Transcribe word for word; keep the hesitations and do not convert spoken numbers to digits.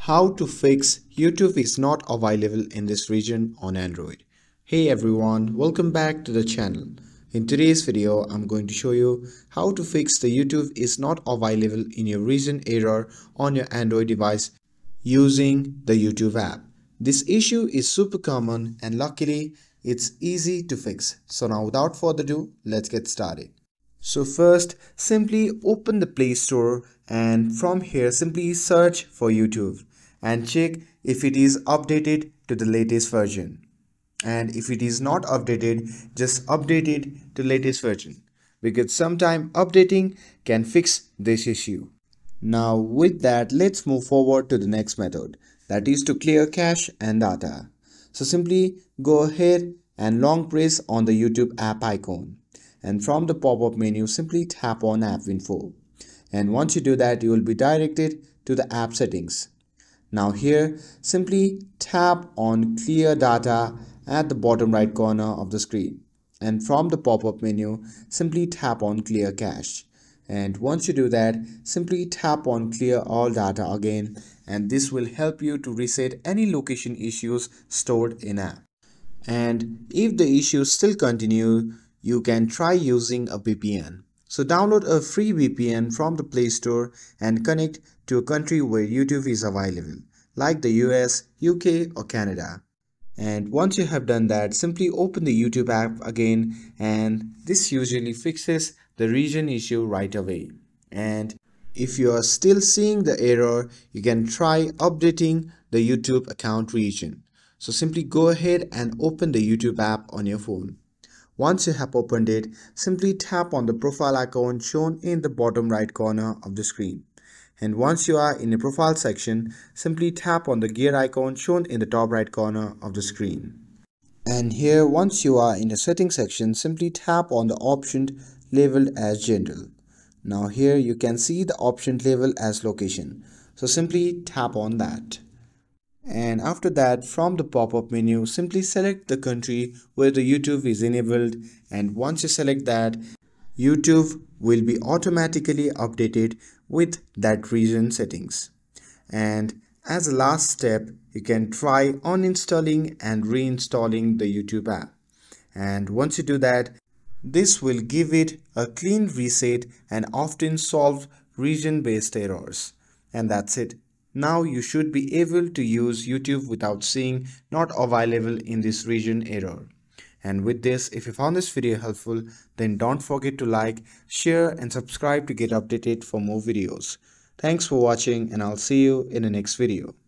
How to fix YouTube is not available in this region on Android. Hey everyone, welcome back to the channel. In today's video, I'm going to show you how to fix the YouTube is not available in your region error on your Android device using the YouTube app. This issue is super common and luckily it's easy to fix. So now without further ado, let's get started. So first, simply open the Play Store and from here simply search for YouTube and check if it is updated to the latest version. And if it is not updated, just update it to latest version because sometime updating can fix this issue. Now with that, let's move forward to the next method, that is to clear cache and data. So simply go ahead and long press on the YouTube app icon. And from the pop-up menu, simply tap on App Info. And once you do that, you will be directed to the app settings. Now here, simply tap on Clear Data at the bottom right corner of the screen. And from the pop-up menu, simply tap on Clear Cache. And once you do that, simply tap on Clear All Data again. And this will help you to reset any location issues stored in app. And if the issues still continue, you can try using a V P N. So download a free V P N from the Play Store and connect to a country where YouTube is available, like the U S, U K or Canada. And once you have done that, simply open the YouTube app again, and this usually fixes the region issue right away. And if you are still seeing the error, you can try updating the YouTube account region. So simply go ahead and open the YouTube app on your phone. Once you have opened it, simply tap on the profile icon shown in the bottom right corner of the screen. And once you are in the profile section, simply tap on the gear icon shown in the top right corner of the screen. And here, once you are in the settings section, simply tap on the option labeled as general. Now here you can see the option labeled as location. So simply tap on that. And after that, from the pop-up menu, simply select the country where the YouTube is enabled, and once you select that, YouTube will be automatically updated with that region settings. And as a last step, you can try uninstalling and reinstalling the YouTube app. And once you do that, this will give it a clean reset and often solve region-based errors. And that's it. Now you should be able to use YouTube without seeing not available in this region error. And with this, if you found this video helpful, then don't forget to like, share and subscribe to get updated for more videos. Thanks for watching and I'll see you in the next video.